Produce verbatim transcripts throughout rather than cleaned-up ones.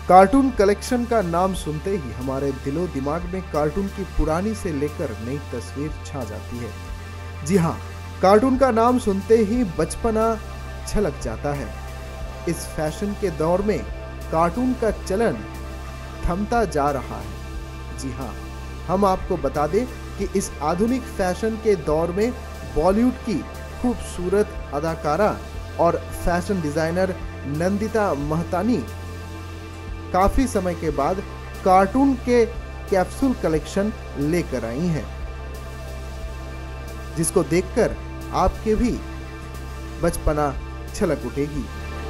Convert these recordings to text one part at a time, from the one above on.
Cartoon collection का नाम सुनते ही हमारे दिलो दिमाग में कार्टून की पुरानी से लेकर नई तस्वीर छा जाती है। जी हाँ, कार्टून का नाम सुनते ही बचपना छलक जाता है। इस फैशन के दौर में कार्टून का चलन थमता जा रहा है। जी हाँ, हम आपको बता दें कि इस आधुनिक फैशन के दौर में बॉलीवुड की खूबसूरत अदाकारा और फैशन डिजाइनर नंदिता महतानी काफी समय के बाद कार्टून के कैप्सूल कलेक्शन लेकर आई हैं, जिसको देखकर आपके भी बचपना छलक उठेगी।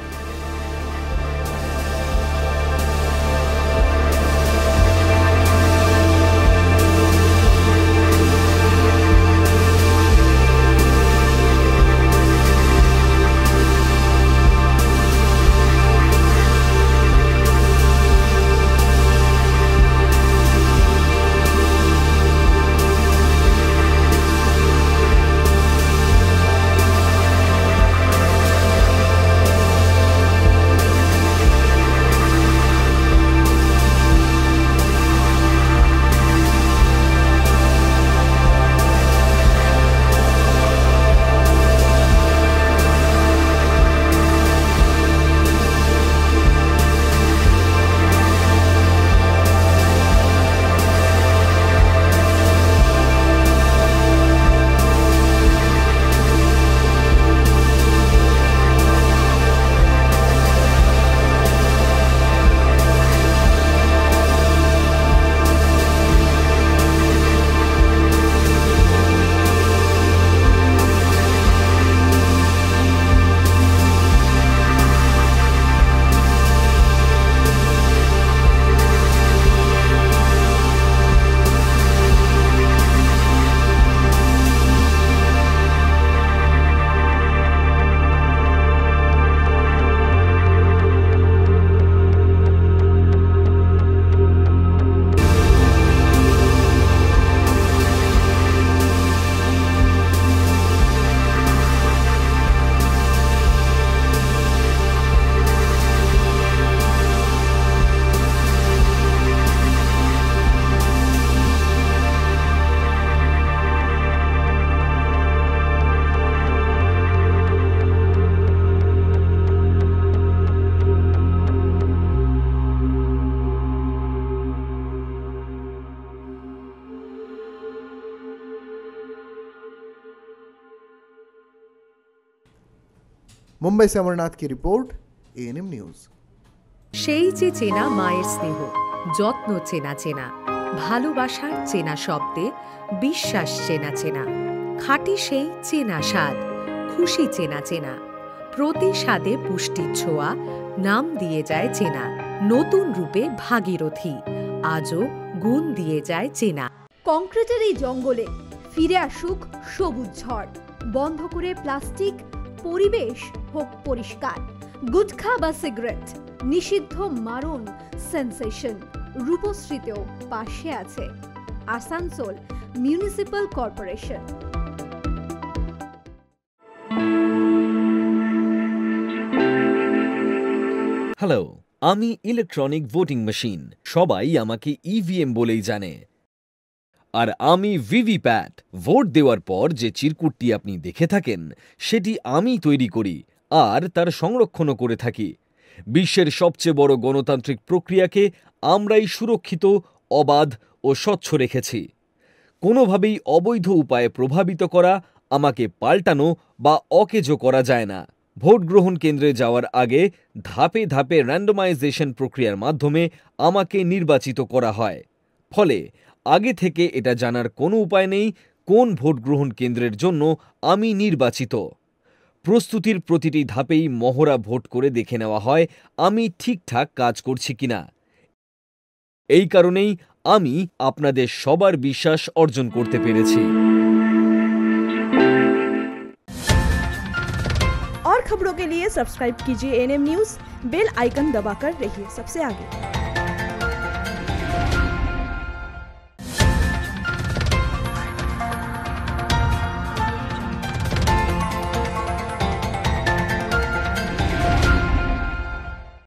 मुंबई से अमरनाथ की रिपोर्ट, एएनएम न्यूज। সেই যে চেনা মায়ের স্নেহ, যত্ন চেনা চেনা, ভালোবাসার চেনা শব্দে বিশ্বাস চেনা চেনা, খাঁটি সেই চেনা স্বাদ, খুশি চেনা চেনা, প্রতি স্বাদে পুষ্টির ছোঁয়া, নাম দিয়ে যায় চেনা, নতুন রূপে ভাগীরথী, আজও গুণ দিয়ে যায় চেনা। কংক্রিটের এই জঙ্গলে ফিরে আসুক সবুজ ঝড়, বন্ধ করে প্লাস্টিক, পরিবেশ হোক পরিষ্কার। গুটখা বা সিগারেট নিষিদ্ধ মারণ সেন্সেশন রূপশ্রীতেও পাশে আছে আসানসোল মিউনিসিপাল কর্পোরেশন। হ্যালো, আমি ইলেকট্রনিক ভোটিং মেশিন, সবাই আমাকে ইভিএম বলেই জানে। আর আমি ভিভিপ্যাট। ভোট দেওয়ার পর যে চিরকুটটি আপনি দেখে থাকেন সেটি আমি তৈরি করি আর তার সংরক্ষণও করে থাকি। বিশ্বের সবচেয়ে বড় গণতান্ত্রিক প্রক্রিয়াকে আমরাই সুরক্ষিত, অবাধ ও স্বচ্ছ রেখেছি। কোনোভাবেই অবৈধ উপায়ে প্রভাবিত করা, আমাকে পাল্টানো বা অকেজো করা যায় না। ভোট গ্রহণ কেন্দ্রে যাওয়ার আগে ধাপে ধাপে র্যান্ডমাইজেশন প্রক্রিয়ার মাধ্যমে আমাকে নির্বাচিত করা হয়। ফলে আগে থেকে এটা জানার কোনো উপায় নেই কোন ভোট গ্রহণ কেন্দ্রের জন্য আমি নির্বাচিত। প্রস্তুতির প্রতিটি ধাপেই মহড়া ভোট করে দেখে নেওয়া হয় আমি ঠিকঠাক কাজ করছি কিনা। এই কারণেই আমি আপনাদের সবার বিশ্বাস অর্জন করতে পেরেছি। और खबरों के लिए सब्सक्राइब कीजिए एएनएम न्यूज, बेल आइकन दबाकर रहिए सबसे आगे।